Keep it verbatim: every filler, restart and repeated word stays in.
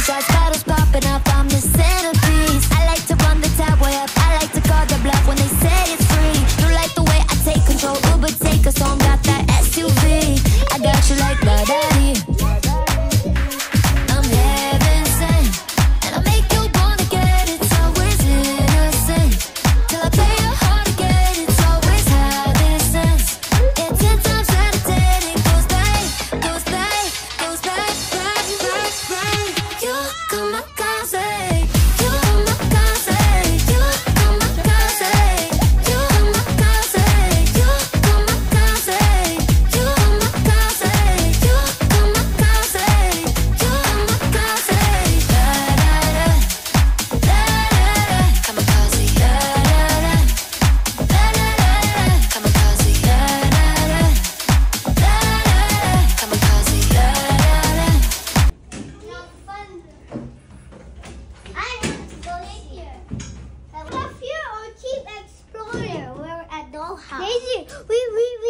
shots, bottles popping up, I'm the centerpiece. I like to run the tab way up, I like to call the bluff when they say it's free. You like the way I take control, Uber take us home, got that S U V. I got you like la da dee. I'm heaven sent, and I make you wanna get it. It's always innocent, till I play your heart again. It's always having sense. It's ten times out of ten, it goes back, goes back, goes back, right, right, right. You come my casa, you come my casa, you come my casa, you come my casa, you come my casa, you come my casa, you come my casa, you come my casa. Da da da, da da da, kamikaze. Da da da, da da da, kamikaze. Da da da, da da da, kamikaze. Da da da. No fun. I want to go here. Up here or keep exploring. We're at Dollhouse. Daisy, we we we